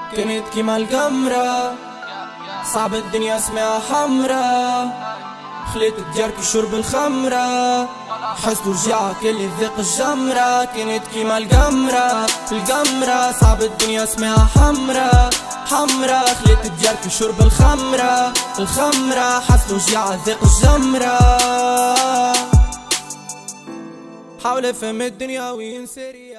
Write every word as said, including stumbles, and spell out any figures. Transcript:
كنت كيما القمرة، صعب الدنيا اسمها حمرا، خليت ديارك شرب الخمرة، حس برجعك اللي ذيق الجمرة. كنت كيما القمرة القمرة، صعب الدنيا اسمها حمرا حمرا، خليت ديارك شرب الخمرة الخمرة، حس برجعك ذيق الجمرة. حاول افهم الدنيا وين سريع.